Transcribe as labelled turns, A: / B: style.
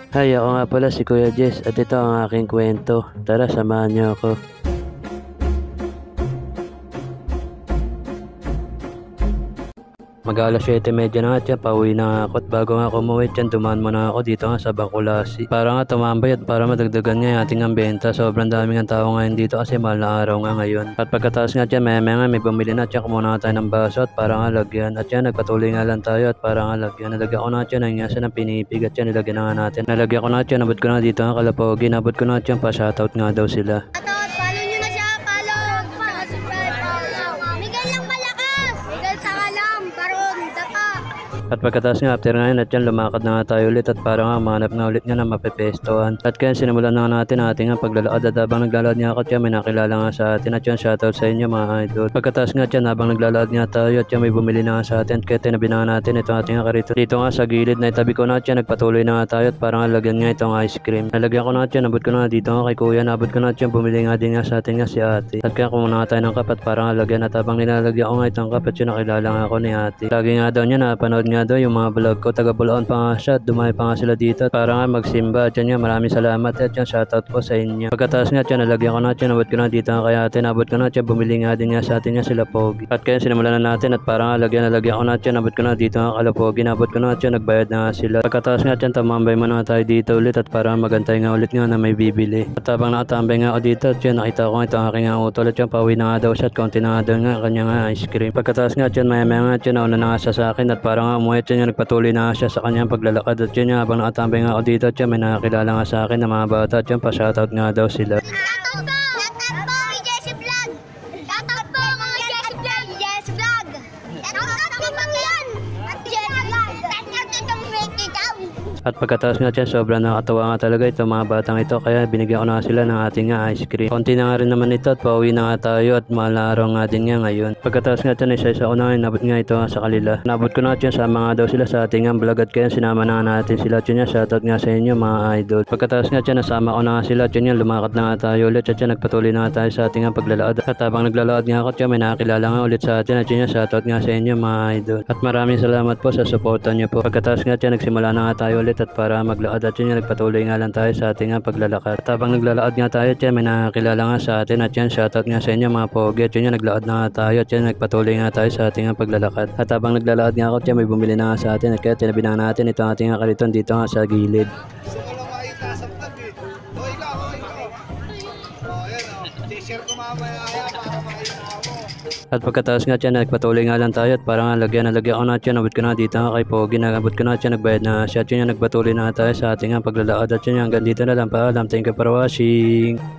A: Hi, ako nga pala si Kuya Jess at ito ang aking kwento. Tara, samahan niyo ako. Mag-alas 7:30 na nga tiyan, pauwi na nga ako at bago nga ako umuwi tiyan, dumaan muna ako dito nga sa Bakulasi. Para nga tumambay at para madagdagan nga yung ating ang benta. Sobrang dami ng tao ngayon dito kasi mahal na araw nga ngayon. At pagkatapos nga tiyan, maya nga may bumili na tiyan, kumuha nga tayo ng baso at para nga lagyan. At yan, nagpatuloy nga lang tayo at para nga lagyan. Nalagyan ko na tiyan, nangyasa ng pinipig at yan, nilagyan na nga natin. Nalagyan ko na tiyan, nabot ko na dito nga Kalapogi. Nabot ko na tiyan, pa shoutout nga daw sila.
B: Follow nyo na siya, follow! Tsaka subscribe, follow! Miguel lang malakas! Miguel sa alam, baron, dapa!
A: At pagkatapos nga after nga yun at yan, lumakad na nga tayo ulit at para nga mahanap nga ulit nga na mapepestohan. At kaya sinimulan na nga natin ating nga paglalakad at habang naglalakad nga ako at yan, may nakilala nga sa atin at yan, shoutout sa inyo mga idol. Pagkatapos nga at yan, habang naglalakad nga tayo at yan, may bumili na nga sa atin kaya tinabi na nga natin itong ating nga karito. Dito nga sa gilid na itabi ko na at yan, nagpatuloy na nga tayo at para nga lagyan nga itong ice cream. Nalagyan ko na at yan, nabot ko na nga dito nga kay kuya, nabot ko na at yan, bumili nga din nga sa atin nga si ate. At kaya kumuha nga tayo ng cup at para nga lagyan at habang nilalagyan ko nga itong cup at yun, nakilala nga ako ni ate. Lagi nga daw niya napanood nga daw yung mga vlog ko, taga Bulacan pa nga siya at dumay pa nga sila dito at para nga magsimba at yan nga, maraming salamat at yan, shoutout po sa inyo. Pagkatapos nga yan, nalagyan ko na at yan, nabot ko na dito nga kay ate, nabot ko na at yan, bumili nga din nga sa atin nga sila Pogi. At kaya sinimulan na natin at para nga nalagyan ko na at yan, nabot ko na dito nga Kalapogi, nabot ko na at yan, nagbayad na nga sila. Pagkatapos nga yan, tamambay mo na tayo dito ulit at para magantay nga ulit nga na may bibili. At habang nakatambay nga ako dito at yan, nakita ko nga itong aking nga utol at yan, pauwi na nga daw siya at konti na nga daw nga kanya nga ice cream. Pagkatapos nga yan, maya nga at yan, nauna na nga siya sa akin at para nga umuwi at yan, nagpatuloy na nga siya sa kanyang paglalakad at yan, habang nakatambay nga ako dito at yan, may nakakilala nga sa akin na mga bata at yan, pa-shoutout nga daw sila.
B: Shoutout po! Shoutout po kay Jesse Vlog! Shoutout po mga Jesse Vlog! Jesse Vlog! Shoutout po mga yan! At Jesse Vlog! Shoutout itong Ricky daw!
A: At pagkatapos nga dyan, sobrang nakatawa nga talaga itong mga batang ito kaya binigyan ko na sila ng ating nga ice cream. Konti na nga rin naman ito at pauwi na nga tayo at mahal na araw nga din nga ngayon. Pagkatapos nga dyan, isa-isa ko na nga, nabot nga ito sa kanila. Nabot ko na dyan, sama nga daw sila sa ating nga vlog at kaya sinama na nga natin sila at yun nga, shoutout nga sa inyo mga idol. Pagkatapos nga dyan, nasama ko na nga sila at yun nga, lumakad na nga tayo ulit at yan, nagpatuloy na nga tayo sa ating nga paglalakad. At habang naglalakad nga ako at yan, may nakakilala nga ulit sa atin at yun nga, shoutout nga sa inyo mga idol. At maraming salamat po sa suporta niyo po. Pagkatapos nga dyan, nagsimula na nga tayo ulit at para maglalakad at yun nga, nagpatuloy nga lang tayo sa ating nga paglalakad. At habang naglalakad nga tayo at yan, may nakakilala nga sa atin at yan, shoutout nga sa inyo mga pogi at yun nga, naglalakad na nga tayo at yan, nagpatuloy nga tayo sa ating nga paglalakad. At habang naglalakad nga ako at yan, may bumili na nga sa atin at kaya tinabi na natin ito ating nga kariton dito nga sa gilid. At pagkatapos nga dyan, nagpatuloy nga lang tayo at para nga nalagyan ko na dyan, nabot ko na dito nga kay Pogi, nabot ko na dyan, nagbayad na siya at yun nga, nagpatuloy na tayo sa ating nga paglalakad at yun nga, hanggang dito na lang, paalam, thank you for watching.